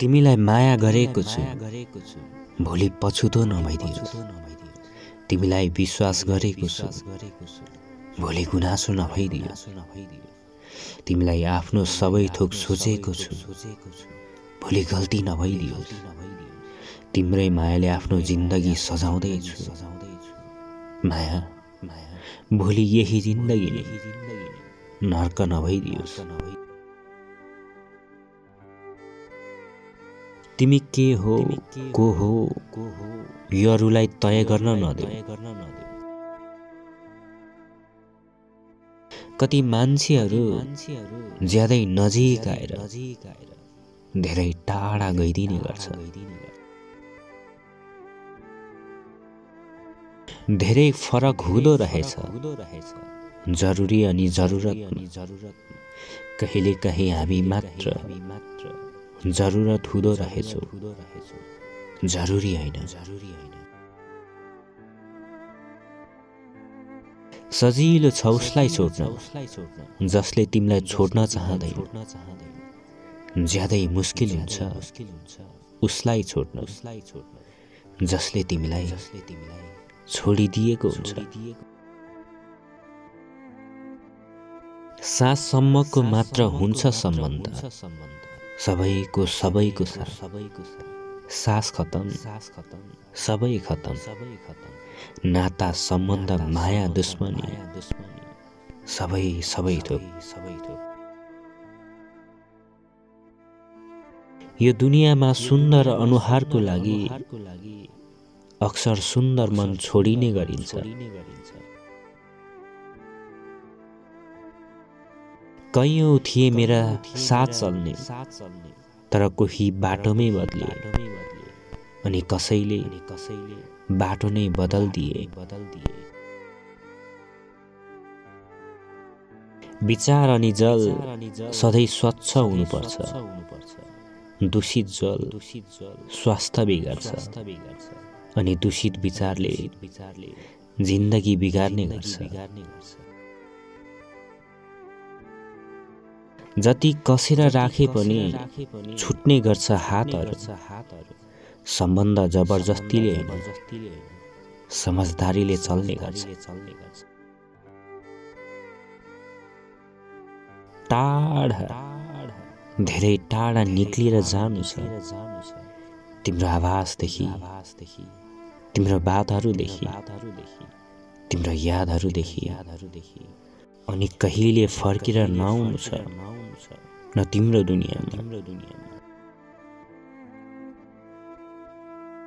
तिमीलाई माया गरेको छु, भोलि पछुतो नभइदियोस्। तिमीलाई विश्वास गरेको छु, भोलि गुनासो नभइदियोस्। तिमीलाई आफ्नो सबै थोक सोचेको छु, भोलि गल्ती नभइदियोस्। तिम्रै मायाले आफ्नो जिन्दगी सजाउँदै छु। माया, भोलि यही जिन्दगीले नर्क नभइदियोस्। तिमी के हो, को हो, यो अरूलाई तय गर्न नदेऊ। कति मान्छेहरू ज्यादै नजिक आएर धेरै टाढा गइदिने गर्छ। धेरै फरक हुँदो रहेछ जरुरी अनि जरुरत। कहिले कहीं हामी मात्र जरुरत हुँदो रहेछौं, जरुरी होइन। सजिलो छ उसलाई छोड्न जसले तिमीलाई छोड्न चाहदैन। ज्यादै मुस्किल हुन्छ उसलाई छोड्न जसले तिमीलाई छोडिदिएको हुन्छ। साससम्मको मात्र हुन्छ सम्बन्ध, सबैको साथ। सास खतम, सबै खतम। नाता सम्बन्ध माया दुश्मनी, सबै थोक। यो दुनियाँमा सुन्दर अनुहारको लागि अक्सर सुन्दर मन छोडिने गरिन्छ। कैयौं थिए मेरा साथ चल्ने, तर कोही बाटोमै बदलिए अनि कसैले बाटो नै बदल्दिए। विचार अनि जल सधैँ स्वच्छ हुनुपर्छ। दूषित जल स्वास्थ्य बिगार्छ अनि दूषित विचारले जिन्दगी बिगार्ने गर्छ। जति कसेर राखे पनि छुट्ने गर्छ हातहरू। सम्बन्ध जबरजस्तीले होइन, समझदारीले चल्ने गर्छ। टाढा, धेरै टाढा निक्लिएर जानु छ। तिम्रो आवाजदेखि, तिम्रो बातहरूदेखि, तिम्रो यादहरूदेखि। अनि कहिले फर्केर नआउनु छ न तिम्रो दुनियाँमा